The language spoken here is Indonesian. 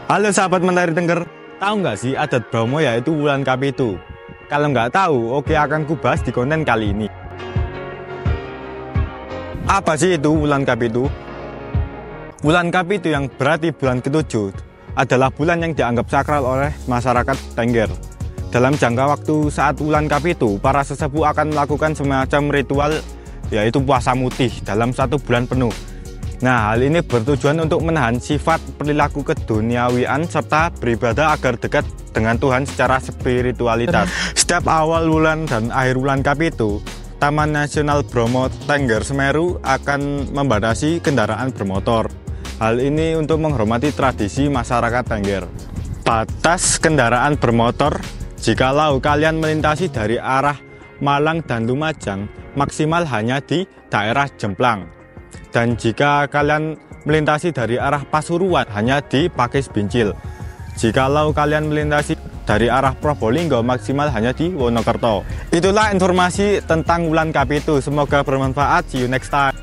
Halo sahabat Mentari Tengger, tahu nggak sih adat Bromo yaitu Wulan Kapitu? Kalau nggak tahu, oke akan kubahas di konten kali ini. Apa sih itu Wulan Kapitu? Wulan Kapitu yang berarti bulan ketujuh adalah bulan yang dianggap sakral oleh masyarakat Tengger. Dalam jangka waktu saat Wulan Kapitu, para sesepuh akan melakukan semacam ritual yaitu puasa mutih dalam 1 bulan penuh. Nah, hal ini bertujuan untuk menahan sifat perilaku keduniawian serta beribadah agar dekat dengan Tuhan secara spiritualitas. Setiap awal bulan dan akhir bulan Kapitu, Taman Nasional Bromo Tengger Semeru akan membatasi kendaraan bermotor. Hal ini untuk menghormati tradisi masyarakat Tengger. Batas kendaraan bermotor jikalau kalian melintasi dari arah Malang dan Lumajang maksimal hanya di daerah Jemplang. Dan jika kalian melintasi dari arah Pasuruan hanya di Pakis Bincil. Jikalau kalian melintasi dari arah Probolinggo maksimal hanya di Wonokerto. Itulah informasi tentang Wulan Kapitu. Semoga bermanfaat. See you next time.